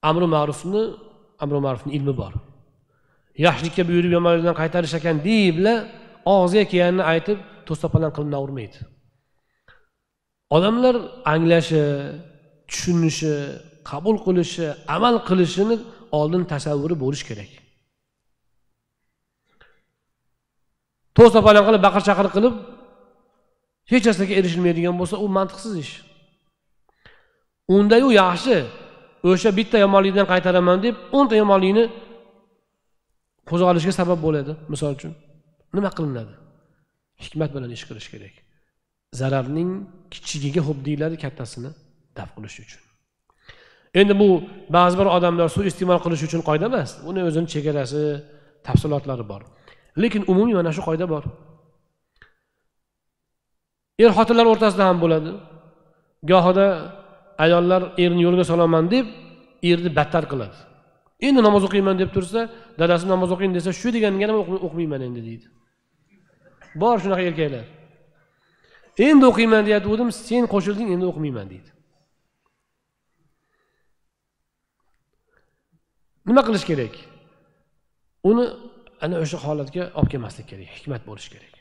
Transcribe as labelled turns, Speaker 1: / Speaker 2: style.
Speaker 1: amri ma'rufni ilmi bor. Yaxshilikka buyurib yomonlikdan qaytarish ekan deyiblar, og'ziga kelganini aytib, to'satdan qilinavermaydi. Odamlar anglashi, tushunishi, qabul qilishi, amal qilishini oldin tasavvuri bo'lish kerak. To'satdan qilib baqir-chaqir qilib hech narsaga erishilmaydigan bo'lsa, u mantiqsiz ish. Unda u yaxshi, o'sha bitta yomonlikdan qaytaraman deb 10 ta yomonlikni qo'zg'alishga sabab bo'ladi. Misol uchun, nima qilinadi? Hikmat bilan ish qilish kerak. Zararning kichigiga xo'p deyiladi, kattasini daf qilish uchun. Endi bu ba'zi bir odamlar suiiste'mol qilish uchun qoida emas. Uni o'zining chegarasi, tafsilotlari bor. Lekin umumiy mana shu qoida bor. Er-xotinlar o'rtasida ham bo'ladi. Gohida ayollar erni yo'lga solaman deb, erni battar qiladi. Endi namoz o'qiyman deb tursa, dadasi namoz o'qing desa, shu deganiga nima o'qimayman endi deydi. Bor shunaqa erkaklar. Endi o'qiyman deyatdim, sen qo'shilding, endi o'qimayman deydi. Nima qilish kerak? Uni ana o'sha holatga olib kelmaslik kerak, hikmat bo'lish kerak.